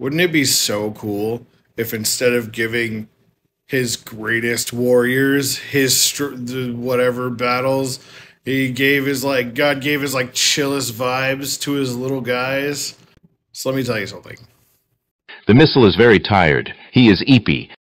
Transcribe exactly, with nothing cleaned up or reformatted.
Wouldn't it be so cool if instead of giving his greatest warriors his str- the whatever battles, he gave his like God gave his like chillest vibes to his little guys? So let me tell you something. The missile is very tired. He is eepy.